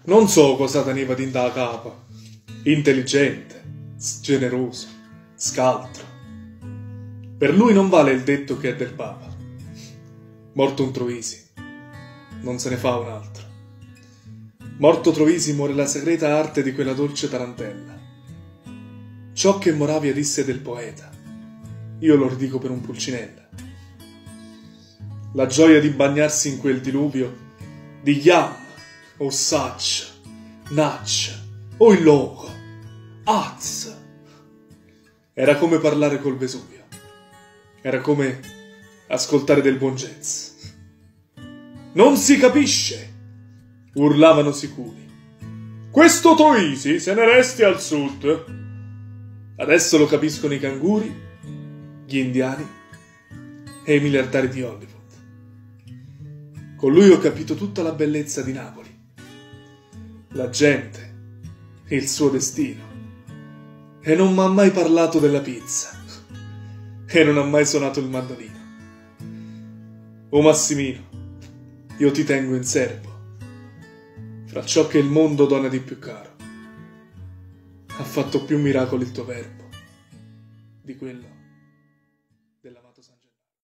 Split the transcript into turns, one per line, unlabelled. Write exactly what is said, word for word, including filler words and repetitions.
Non so cosa teneva dinta la capa. Intelligente, generoso, scaltro. Per lui non vale il detto che è del Papa. Morto un Troisi, non se ne fa un altro. Morto Troisi muore la segreta arte di quella dolce tarantella. Ciò che Moravia disse del poeta, io lo ridico per un pulcinella. La gioia di bagnarsi in quel diluvio di Yam, o Saccia, Naccia, o il loco, Az. Era come parlare col Vesuvio. Era come ascoltare del buon jazz. Non si capisce, urlavano sicuri. Questo Troisi se ne resti al sud. Adesso lo capiscono i canguri, gli indiani e i miliardari di Hollywood. Con lui ho capito tutta la bellezza di Napoli, la gente, il suo destino. E non m'ha mai parlato della pizza. E non ha mai suonato il mandolino. O Massimino, io ti tengo in serbo, fra ciò che il mondo dona di più caro. Ha fatto più miracoli il tuo verbo di quello